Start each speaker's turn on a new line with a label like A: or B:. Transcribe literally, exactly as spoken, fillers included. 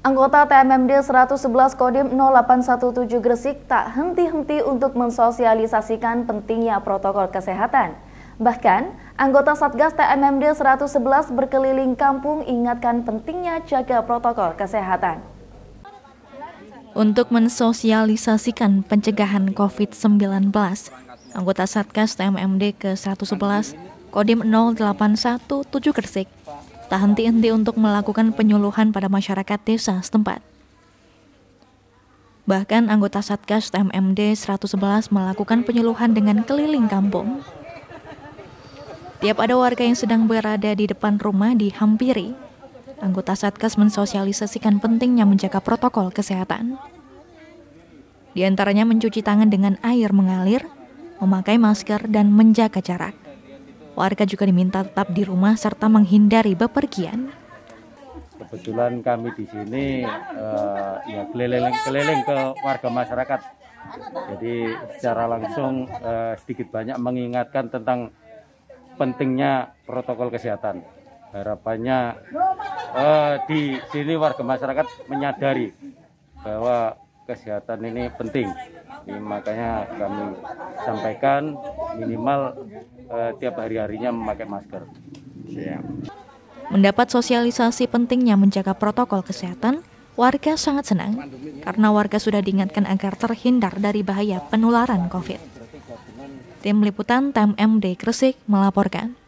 A: Anggota T M M D seratus sebelas Kodim nol delapan satu tujuh Gresik tak henti-henti untuk mensosialisasikan pentingnya protokol kesehatan. Bahkan, anggota Satgas T M M D seratus sebelas berkeliling kampung ingatkan pentingnya jaga protokol kesehatan.
B: Untuk mensosialisasikan pencegahan COVID sembilan belas, anggota Satgas T M M D ke seratus sebelas Kodim nol delapan satu tujuh Gresik tak henti-henti untuk melakukan penyuluhan pada masyarakat desa setempat. Bahkan anggota Satgas T M M D seratus sebelas melakukan penyuluhan dengan keliling kampung. Tiap ada warga yang sedang berada di depan rumah dihampiri, anggota Satgas mensosialisasikan pentingnya menjaga protokol kesehatan. Di antaranya mencuci tangan dengan air mengalir, memakai masker, dan menjaga jarak. Warga juga diminta tetap di rumah serta menghindari bepergian.
C: Kebetulan kami di sini uh, ya keliling-keliling ke warga masyarakat. Jadi secara langsung uh, sedikit banyak mengingatkan tentang pentingnya protokol kesehatan. Harapannya uh, di sini warga masyarakat menyadari bahwa kesehatan ini penting. Jadi, makanya kami sampaikan minimal uh, tiap hari-harinya memakai masker. Siap.
B: Mendapat sosialisasi pentingnya menjaga protokol kesehatan, warga sangat senang karena warga sudah diingatkan agar terhindar dari bahaya penularan COVID. Tim Liputan T M M D Gresik melaporkan.